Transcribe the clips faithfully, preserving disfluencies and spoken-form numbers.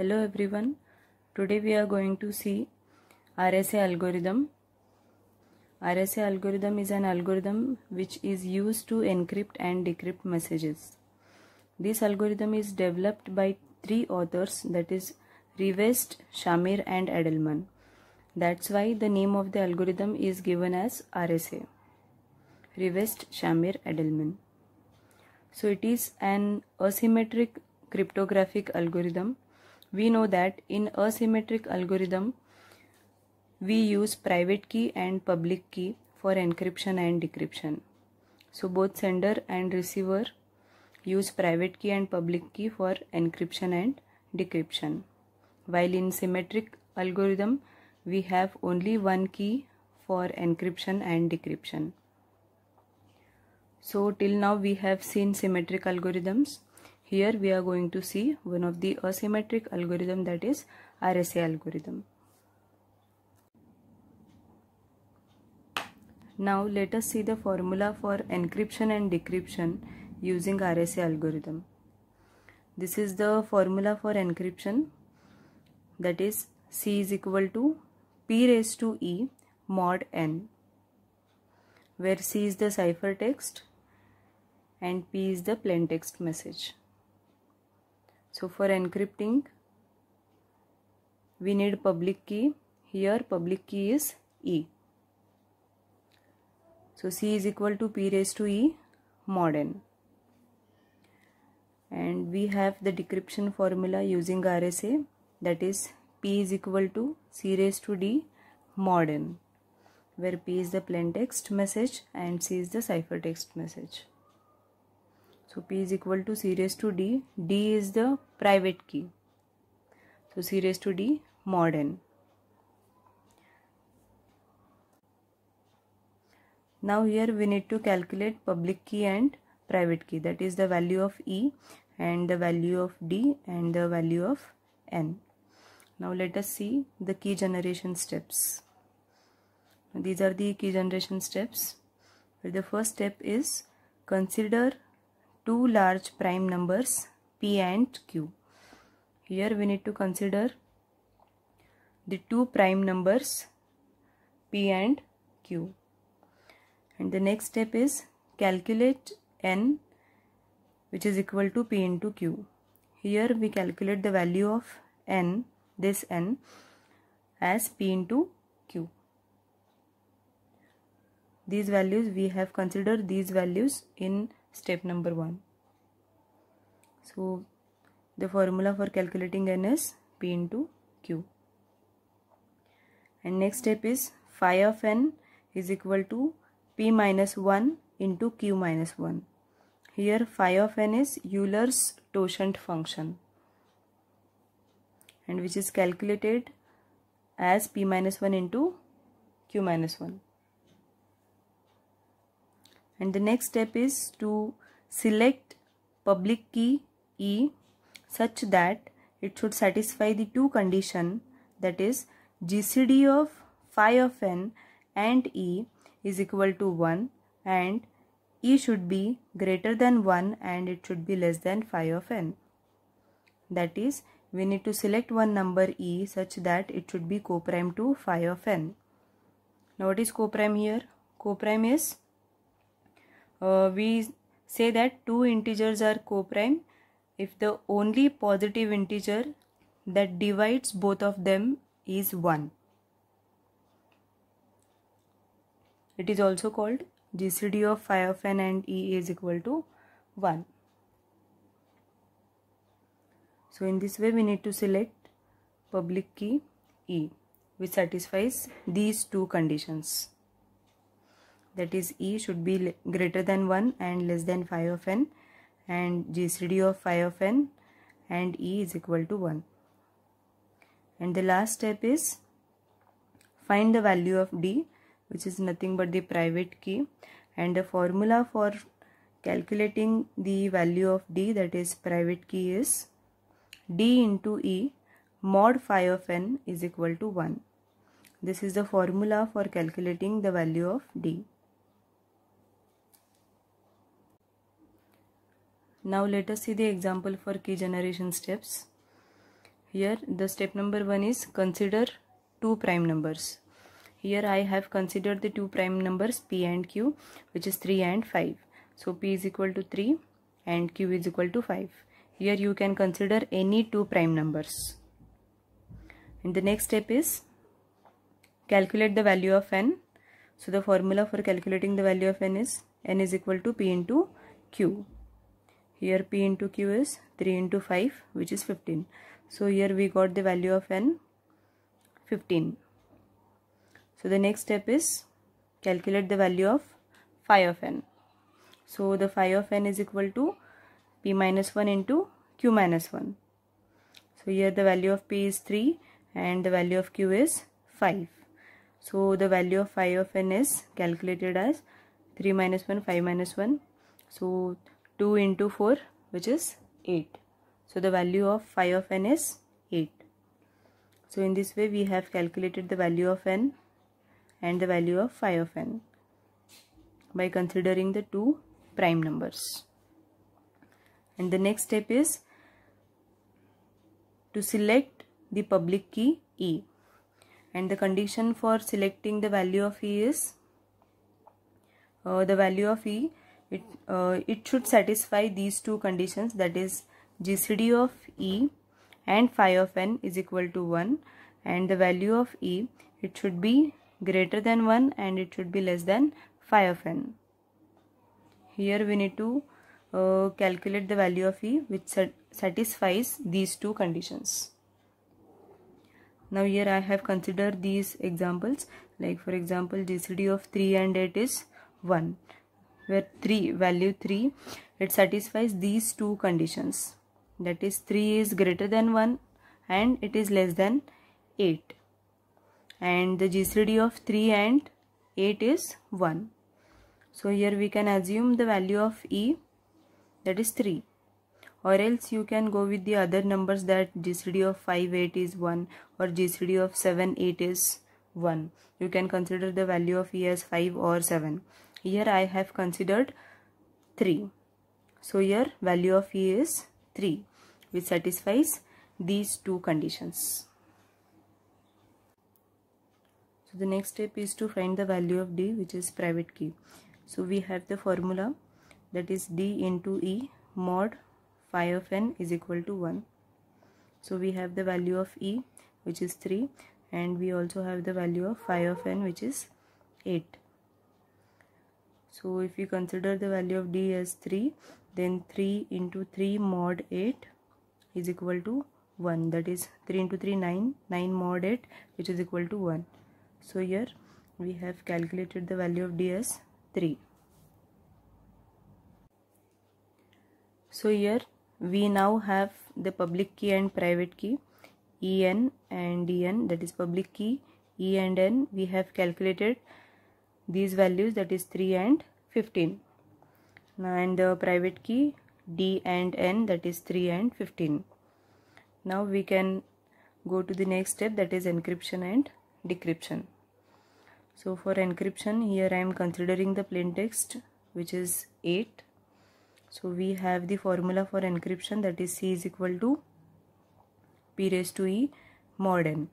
Hello everyone, today we are going to see R S A algorithm. R S A algorithm is an algorithm which is used to encrypt and decrypt messages. This algorithm is developed by three authors, that is Rivest, Shamir and Adleman. That's why the name of the algorithm is given as R S A. Rivest, Shamir, Adleman. So it is an asymmetric cryptographic algorithm. We know that in asymmetric algorithm we use private key and public key for encryption and decryption. So both sender and receiver use private key and public key for encryption and decryption. While in symmetric algorithm we have only one key for encryption and decryption. So till now we have seen symmetric algorithms. Here we are going to see one of the asymmetric algorithm, that is R S A algorithm. Now let us see the formula for encryption and decryption using R S A algorithm. This is the formula for encryption, that is C is equal to P raised to E mod N, where C is the ciphertext and P is the plaintext message. So for encrypting we need public key. Here public key is E. So C is equal to P raised to E mod N. And we have the decryption formula using R S A, that is P is equal to C raised to D mod N, where P is the plaintext message and C is the ciphertext message. So P is equal to C raised to D. D is the private key. So C raised to D mod N. Now here we need to calculate public key and private key, that is the value of E and the value of D and the value of N. Now let us see the key generation steps. These are the key generation steps, where the first step is consider two large prime numbers P and Q. Here we need to consider the two prime numbers P and Q. And the next step is calculate N, which is equal to P into Q. Here we calculate the value of N, this N, as P into Q. These values, we have considered these values in step number one. So the formula for calculating N is P into Q. And next step is phi of N is equal to P minus one into Q minus one. Here phi of N is Euler's totient function, and which is calculated as P minus one into Q minus one. And the next step is to select public key E such that it should satisfy the two conditions, that is G C D of phi of N and E is equal to one, and E should be greater than one and it should be less than phi of N. That is, we need to select one number E such that it should be coprime to phi of N. Now what is coprime here? Coprime is Uh, we say that two integers are coprime if the only positive integer that divides both of them is one. It is also called G C D of phi of N and E is equal to one. So in this way we need to select public key E, which satisfies these two conditions. That is, E should be greater than one and less than phi of N, and G C D of phi of N and E is equal to one. And the last step is find the value of D, which is nothing but the private key, and the formula for calculating the value of D, that is private key, is D into E mod phi of N is equal to one. This is the formula for calculating the value of D. Now let us see the example for key generation steps. Here the step number one is consider two prime numbers. Here I have considered the two prime numbers P and Q, which is three and five. So P is equal to three and Q is equal to five. Here you can consider any two prime numbers. And the next step is calculate the value of n. So the formula for calculating the value of n is n is equal to P into Q. Here P into Q is three into five, which is fifteen. So here we got the value of n, fifteen. So the next step is calculate the value of phi of n. So the phi of n is equal to P minus one into Q minus one. So here the value of P is three and the value of Q is five. So the value of phi of n is calculated as three minus one, five minus one. So two into four, which is eight. So the value of phi of n is eight. So in this way we have calculated the value of n and the value of phi of n by considering the two prime numbers. And the next step is to select the public key E. And the condition for selecting the value of E is uh, the value of E, it, uh, it should satisfy these two conditions, that is G C D of E and phi of n is equal to one, and the value of E, it should be greater than one and it should be less than phi of n. Here we need to uh, calculate the value of E which sat satisfies these two conditions. Now here I have considered these examples, like for example G C D of three and eight is one, where three value three, it satisfies these two conditions, that is three is greater than one and it is less than eight, and the G C D of three and eight is one. So here we can assume the value of E, that is three, or else you can go with the other numbers, that G C D of five, eight is one, or G C D of seven, eight is one. You can consider the value of E as five or seven. Here I have considered three. So here value of E is three, which satisfies these two conditions. So the next step is to find the value of D, which is private key. So we have the formula, that is D into E mod phi of n is equal to one. So we have the value of E, which is three, and we also have the value of phi of n, which is eight. So if we consider the value of D as three, then three into three mod eight is equal to one, that is three into three, nine, nine mod eight, which is equal to one. So here we have calculated the value of D as three. So here we now have the public key and private key, E n and D n, that is public key E and n. We have calculated these values, that is three and fifteen, and the private key D and n, that is three and fifteen. Now we can go to the next step, that is encryption and decryption. So for encryption, here I am considering the plain text, which is eight. So we have the formula for encryption, that is C is equal to P raised to E mod n.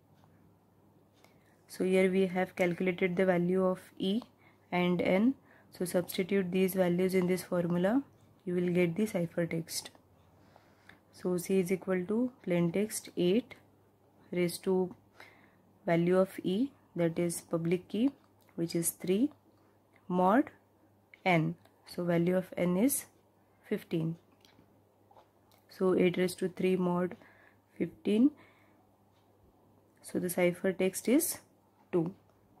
So here we have calculated the value of E and n. So substitute these values in this formula, you will get the ciphertext. So C is equal to plain text eight raised to value of E, that is public key, which is three, mod n. So value of n is fifteen. So eight raised to three mod fifteen. So the ciphertext is two.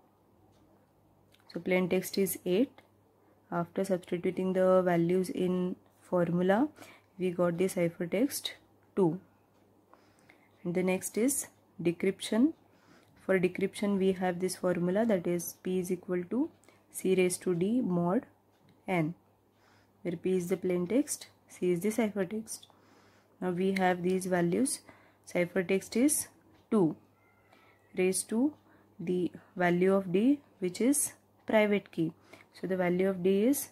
So plain text is eight. After substituting the values in formula, we got the ciphertext two. And the next is decryption. For decryption, we have this formula, that is P is equal to C raised to D mod n, where P is the plain text, C is the ciphertext. Now we have these values. Ciphertext is two raised to the value of D, which is private key. So the value of D is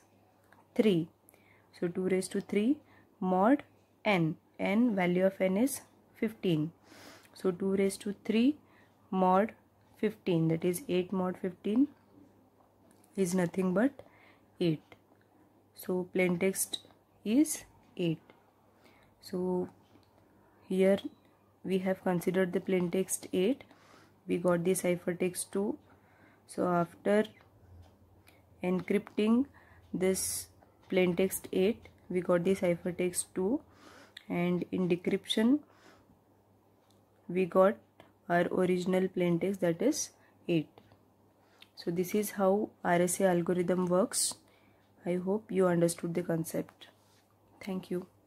three. So two raised to three mod n. N value of n is fifteen. So two raised to three mod fifteen, that is eight mod fifteen is nothing but eight. So plain text is eight. So here we have considered the plain text eight, we got the ciphertext two. So after encrypting this plain text eight, we got the ciphertext two, and in decryption we got our original plain text, that is eight. So this is how R S A algorithm works. I hope you understood the concept. Thank you.